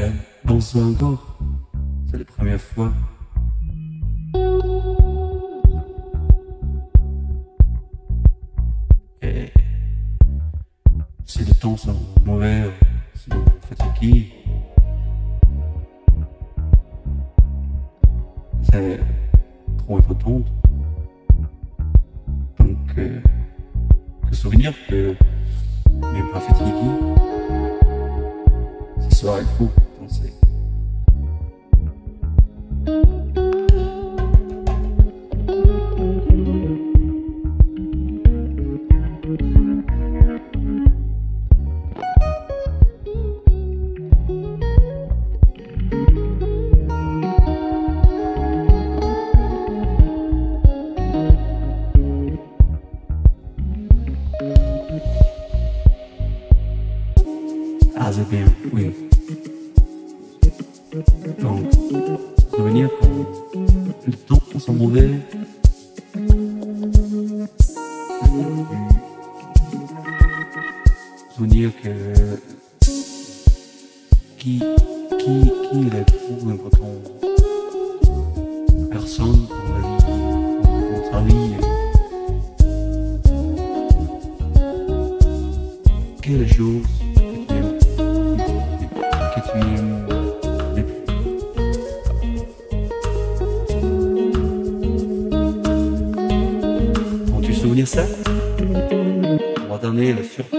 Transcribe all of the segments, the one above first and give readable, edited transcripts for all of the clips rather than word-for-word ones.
danse encore, c'est la première fois. Et si les temps sont mauvais, si on est fatigué, c'est trop important. Donc, que souvenir que même pas fatigué, ce soir il faut danser. Ah, c'est bien, oui. Donc, souvenir quand les temps sont mauvais. Souvenir que qui est trop important. Personne dans la vie, dans sa vie. Quelle chose que tu aimes le plus. Quand tu souviens ça, on va donner le surplus.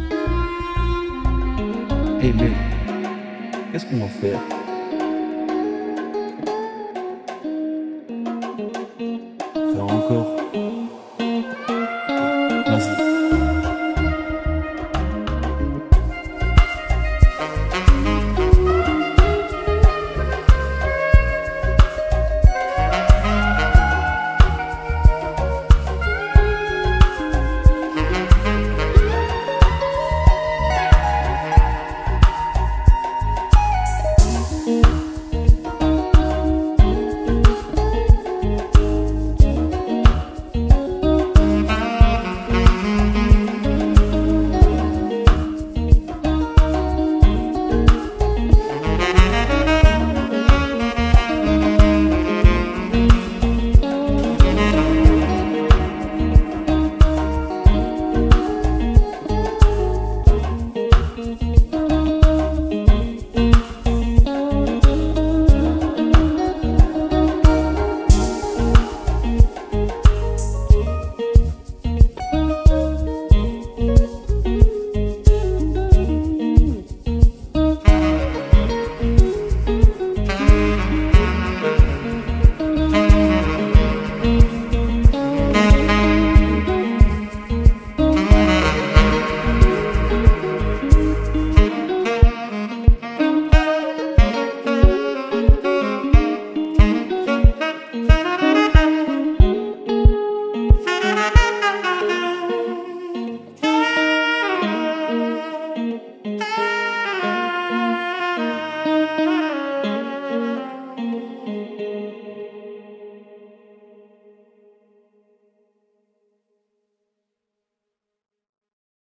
Eh mais, qu'est-ce qu'on va faire? encore.